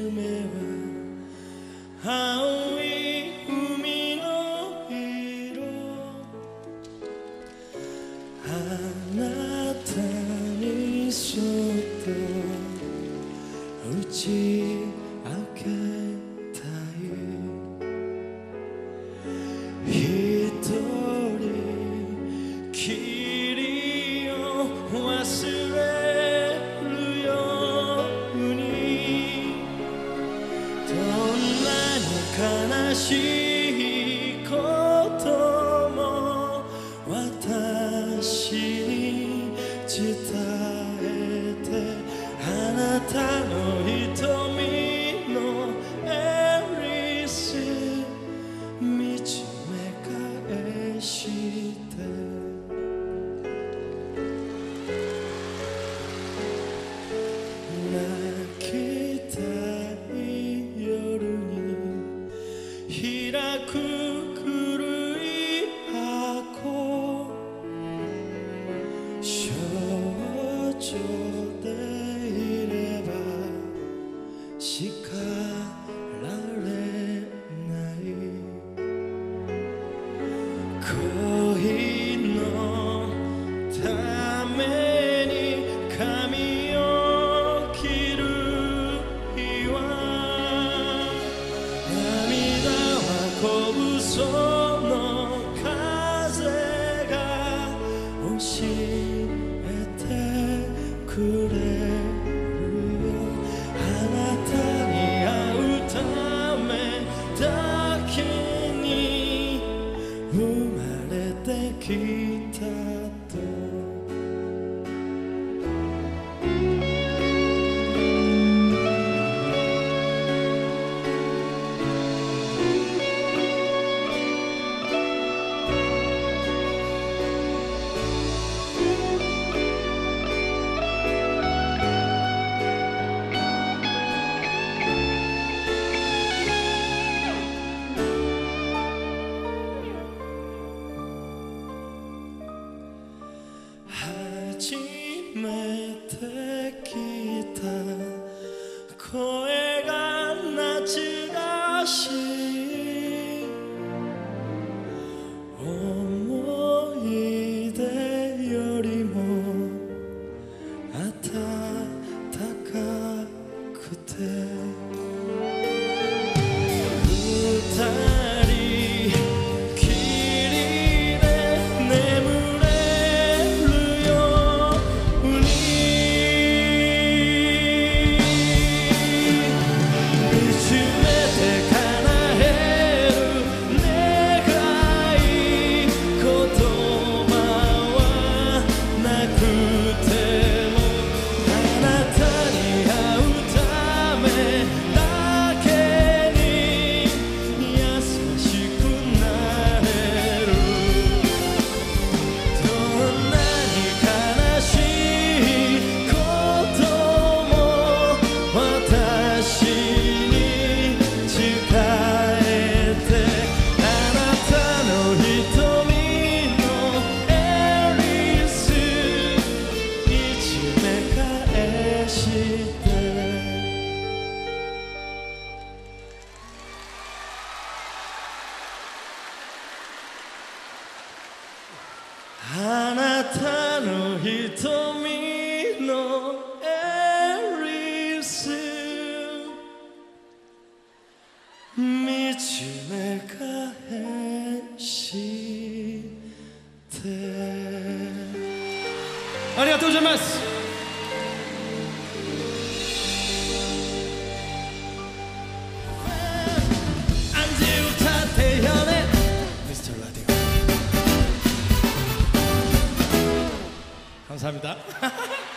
夢は青い海の色、あなたにそっと打ち明けたい。一人きりを忘れるように、どんなに悲しいことも私に伝えて、あなたの瞳のエリス見つめ返して、泣きたい夜に開く古い箱、少女でいれば叱られない。恋のために髪を切る日は、涙はこぶその風が教えてくれるよ。あなたに会うためだけに生まれてきたと。初めて聞いた声が懐かしい、思い出よりも暖かくて、二人きりで眠れるように、見つめて叶える願い、言葉はなくてもあなたに会うためだけに優しくなれる。どんなに悲しいことも私に伝えて、あなたの瞳のエリス見つめ返して、あなたの瞳のエリス見つめ返して。ありがとうございます。안지우타태연의 미스터 라디오. 감사합니다.